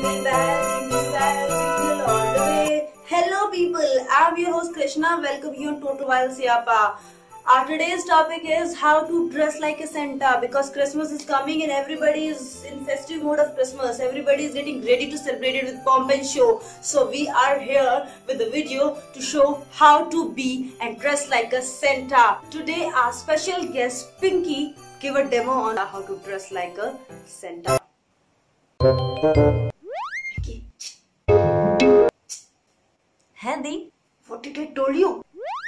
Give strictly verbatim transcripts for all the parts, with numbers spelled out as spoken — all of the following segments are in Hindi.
jingle bell, jingle bell, jingle all the way. Hello people, I'm your host Krishna. Welcome you on Total Viral Siyapa. Our today's topic is how to dress like a Santa, because Christmas is coming and everybody is in festive mode of Christmas. Everybody is getting ready to celebrate it with pomp and show. So we are here with a video to show how to be and dress like a Santa. Today our special guest Pinky give a demo on how to dress like a Santa. Pinky. Handy, what did I told you?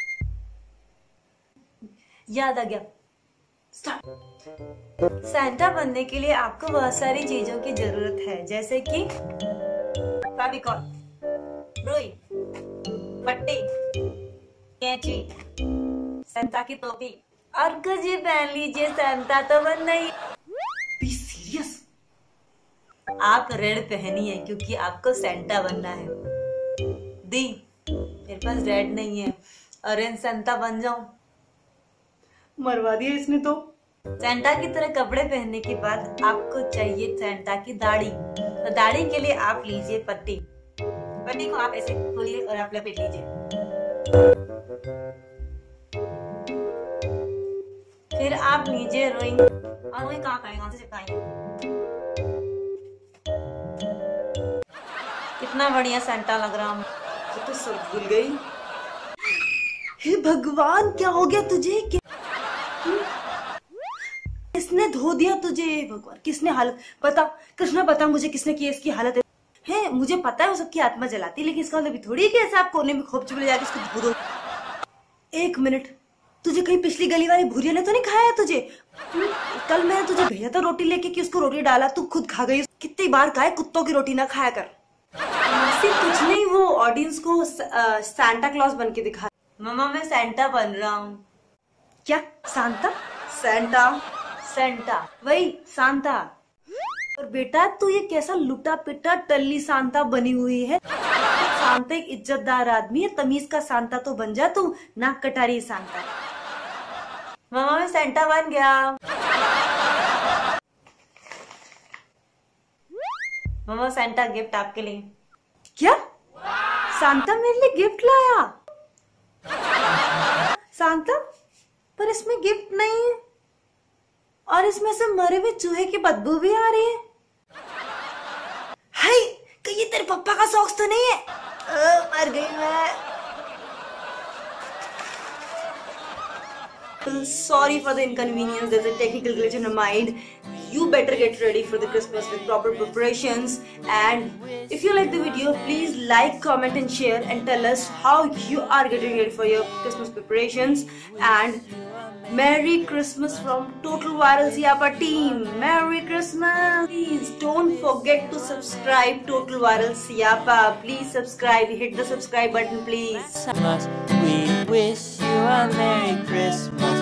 याद आ गया. स्टार्ट. सैंटा बनने के लिए आपको बहुत सारी चीजों की जरूरत है, जैसे कि फेविकॉल, रुई, पट्टी, कैंची, सैंटा की टोपी और गजे पहन लीजिए. सैंटा तो बनना ही. Be serious. आप रेड पहनिए क्योंकि आपको सैंटा बनना है. दी, मेरे पास रेड नहीं है. ऑरेंज सैंटा बन जाऊं? मरवा दिया इसने तो. सैंटा की तरह कपड़े पहनने के बाद आपको चाहिए सैंटा की दाढ़ी. तो दाढ़ी के लिए आप लीजिए पट्टी. पट्टी को आप ऐसे खोलिए और आप लपेट लीजिए. फिर आप लीजिए रुई. और रुई कहाँ करेंगे, कहाँ से चिपकाएंगे? कितना बढ़िया सैंटा लग रहा हूँ. तो सब भूल गई. हे भगवान, क्या हो गया तुझे? क्या किसने धो दिया तुझे? भगवान, किसने हालत बता. कृष्णा बता मुझे, किसने की इसकी हालत है? है मुझे पता है वो सबकी आत्मा जलाती, लेकिन इसका मतलब थोड़ी है कि ऐसे आप कोने में खोप चुपले जाके इसको धो दो. एक मिनट, तुझे कहीं पिछली गली वाली भूरिया ने तो नहीं खाया तुझे? कल मैंने तुझे भेजा था रोटी लेके कि उसको रोटी डाला, तू खुद खा गई. कितनी बार कहा है कुत्तों की रोटी ना खाया कर. सिर्फ कुछ नहीं, वो ऑडियंस को सैंटा क्लॉज बन के दिखा. मम्मा मैं सैंटा बन रहा हूँ. क्या सांता? सैंटा सैंटा वही सांता. और बेटा तू ये कैसा लुटा पिटा टल्ली सांता बनी हुई है? सांता एक इज्जतदार आदमी है, तमीज का सांता तो बन जा तू, नाक कटारी सांता. मामा मैं सैंटा बन गया. मामा सैंटा गिफ्ट आपके लिए. क्या? सांता मेरे लिए गिफ्ट लाया? सांता, पर इसमें गिफ्ट नहीं है और इसमें से मरे हुए चूहे की बदबू भी आ रही है. हाय, कहीं ये तेरे पापा का सॉक्स तो नहीं है? आ, मर गई मैं. Sorry for the inconvenience. There's a technical glitch in my mind. You better get ready for the Christmas with proper preparations. And if you like the video, please like, comment and share and tell us how you are getting ready for your Christmas preparations. And Merry Christmas from Total Viral Siyapa Team. Merry Christmas. Please don't forget to subscribe Total Viral Siyapa. Please subscribe. Hit the subscribe button please. We wish you a Merry Christmas.